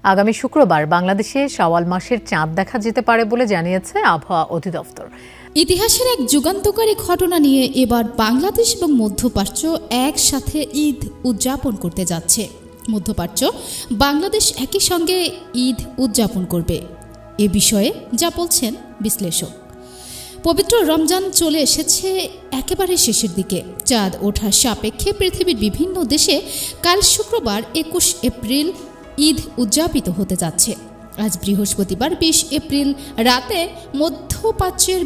আগামী শুক্রবার বাংলাদেশে শাওয়াল মাসের চাঁদ দেখা যেতে পারে বলে জানিয়েছে আবহাওয়া অধিদপ্তর। ইতিহাসের এক যুগান্তকারী ঘটনা নিয়ে এবার বাংলাদেশ এবং মধ্যপ্রাচ্য একসাথে ঈদ উদযাপন করতে যাচ্ছে। মধ্যপ্রাচ্য বাংলাদেশ একই সঙ্গে ঈদ উদযাপন করবে, এ বিষয়ে যা বলছেন বিশ্লেষক। পবিত্র রমজান চলে এসেছে একেবারে শেষের দিকে। চাঁদ ওঠার সাপেক্ষে পৃথিবীর বিভিন্ন দেশে কাল শুক্রবার 21 এপ্রিল ঈদ উদযাপিত হতে যাচ্ছে। আজ বৃহস্পতিবার 20 এপ্রিল রাতে মধ্যপ্রাচ্যের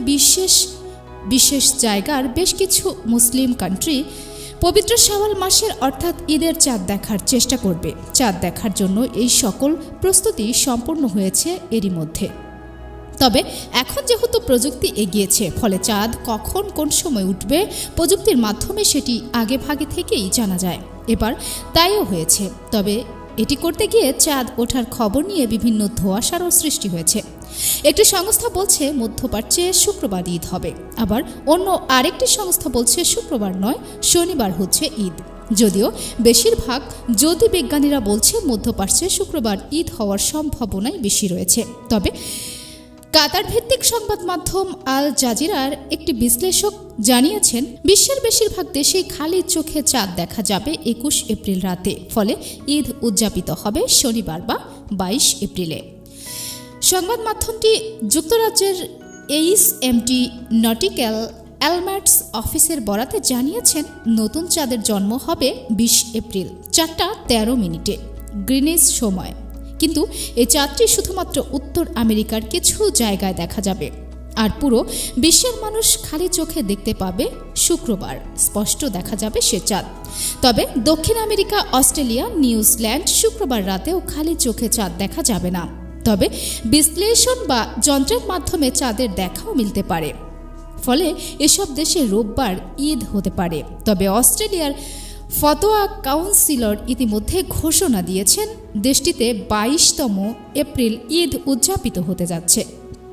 বিশেষ জায়গার বেশ কিছু মুসলিম কান্ট্রি পবিত্র শাওয়াল মাসের অর্থাৎ ঈদের চাঁদ দেখার চেষ্টা করবে। চাঁদ দেখার জন্য এই সকল প্রস্তুতি সম্পূর্ণ হয়েছে এরই মধ্যে। তবে এখন যেহেতু প্রযুক্তি এগিয়েছে, ফলে চাঁদ কখন কোন সময় উঠবে প্রযুক্তির মাধ্যমে সেটি আগে ভাগে থেকেই জানা যায়। এবার তাইও হয়েছে। তবে এটি করতে গিয়ে চাঁদ ওঠার খবর নিয়ে বিভিন্ন ধোঁয়াশারও সৃষ্টি হয়েছে। একটি সংস্থা বলছে মধ্যপ্রাচ্যে শুক্রবার ঈদ হবে, আবার অন্য আরেকটি সংস্থা বলছে শুক্রবার নয়, শনিবার হচ্ছে ঈদ। যদিও বেশিরভাগ জ্যোতির্বিজ্ঞানীরা বলছে মধ্যপ্রাচ্যে শুক্রবার ঈদ হওয়ার সম্ভাবনাই বেশি রয়েছে। তবে কাতার ভিত্তিক সংবাদ মাধ্যম আল জাজিরার একটি বিশ্লেষক জানিয়েছেন, বিশ্বের বেশিরভাগ দেশেই খালি চোখে চাঁদ দেখা যাবে 21 এপ্রিল রাতে, ফলে ঈদ উদযাপিত হবে শনিবার বা 22 এপ্রিলে। সংবাদ মাধ্যমটি যুক্তরাজ্যের HMT নটিক্যাল অ্যালমার্টস অফিসের বরাতে জানিয়েছেন, নতুন চাঁদের জন্ম হবে 20 এপ্রিল 4:13 গ্রিনিচ সময়। কিন্তু এই চাঁদটি শুধুমাত্র উত্তর আমেরিকার কিছু জায়গায় দেখা যাবে, আর পুরো বিশ্বের মানুষ খালি চোখে দেখতে পাবে শুক্রবার, স্পষ্ট দেখা যাবে সে চাঁদ। তবে দক্ষিণ আমেরিকা, অস্ট্রেলিয়া, নিউজিল্যান্ড শুক্রবার রাতেও খালি চোখে চাঁদ দেখা যাবে না। তবে বিশ্লেষণ বা যন্ত্রের মাধ্যমে চাঁদের দেখাও মিলতে পারে, ফলে এসব দেশে রোববার ঈদ হতে পারে। তবে অস্ট্রেলিয়ার ফতোয়া কাউন্সিলর ইতিমধ্যে ঘোষণা দিয়েছেন, দেশটিতে 22তম এপ্রিল ঈদ উদযাপিত হতে যাচ্ছে।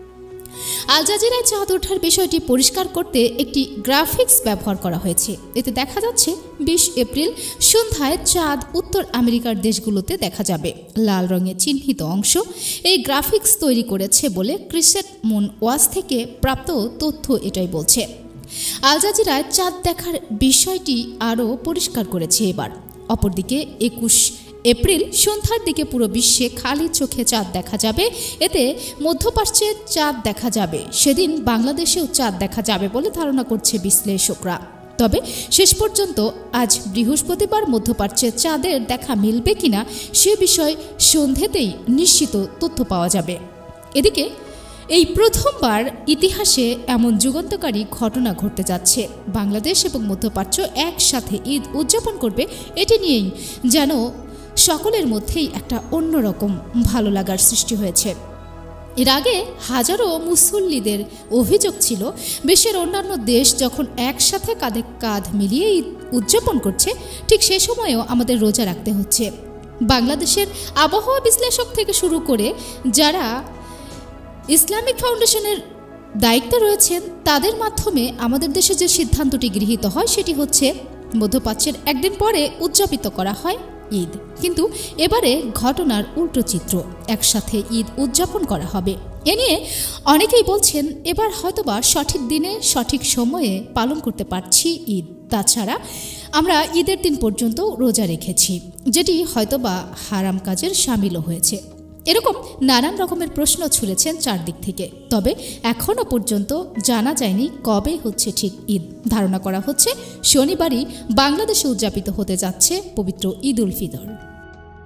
আল জাজিরায় চাঁদ ওঠার বিষয়টি পরিষ্কার করতে একটি গ্রাফিক্স ব্যবহার করা হয়েছে। এতে দেখা যাচ্ছে 20 এপ্রিল সন্ধ্যায় চাঁদ উত্তর আমেরিকার দেশগুলোতে দেখা যাবে। লাল রঙে চিহ্নিত অংশ এই গ্রাফিক্স তৈরি করেছে বলে ক্রিসেট মুন ওয়াচ থেকে প্রাপ্ত তথ্য এটাই বলছে। আল জাজিরায় চাঁদ দেখার বিষয়টি আরও পরিষ্কার করেছে এবার। অপরদিকে 21 এপ্রিল সন্ধ্যার দিকে পুরো বিশ্বে খালি চোখে চাঁদ দেখা যাবে। এতে মধ্যপ্রাচ্যে চাঁদ দেখা যাবে, সেদিন বাংলাদেশেও চাঁদ দেখা যাবে বলে ধারণা করছে বিশ্লেষকরা। তবে শেষ পর্যন্ত আজ বৃহস্পতিবার মধ্যপ্রাচ্যে চাঁদের দেখা মিলবে কিনা সে বিষয়ে সন্ধেতেই নিশ্চিত তথ্য পাওয়া যাবে। এদিকে এই প্রথমবার ইতিহাসে এমন যুগান্তকারী ঘটনা ঘটতে যাচ্ছে। বাংলাদেশ এবং মধ্যপ্রাচ্য একসাথে ঈদ উদযাপন করবে, এটি নিয়েই যেন সকলের মধ্যেই একটা অন্যরকম ভালো লাগার সৃষ্টি হয়েছে। এর আগে হাজারো মুসল্লিদের অভিযোগ ছিল, বিশ্বের অন্যান্য দেশ যখন একসাথে কাঁধে কাঁধ মিলিয়ে ঈদ উদযাপন করছে, ঠিক সে সময়েও আমাদের রোজা রাখতে হচ্ছে। বাংলাদেশের আবহাওয়া বিশ্লেষক থেকে শুরু করে যারা ইসলামিক ফাউন্ডেশনের দায়িত্বে রয়েছেন, তাদের মাধ্যমে আমাদের দেশে যে সিদ্ধান্তটি গৃহীত হয় সেটি হচ্ছে মধ্যপ্রাচ্যের একদিন পরে উদযাপিত করা হয় ঈদ। কিন্তু এবারে ঘটনার উল্টো চিত্র, একসাথে ঈদ উদযাপন করা হবে। এ নিয়ে অনেকেই বলছেন, এবার হয়তোবা সঠিক দিনে সঠিক সময়ে পালন করতে পারছি ঈদ। তাছাড়া আমরা ঈদের দিন পর্যন্ত রোজা রেখেছি, যেটি হয়তোবা হারাম কাজের সামিলও হয়েছে। এরকম নানান রকমের প্রশ্ন ছুড়েছেন চারদিক থেকে। তবে এখনও পর্যন্ত জানা যায়নি কবে হচ্ছে ঠিক ঈদ। ধারণা করা হচ্ছে শনিবারই বাংলাদেশে উদযাপিত হতে যাচ্ছে পবিত্র ঈদ উল ফিতর।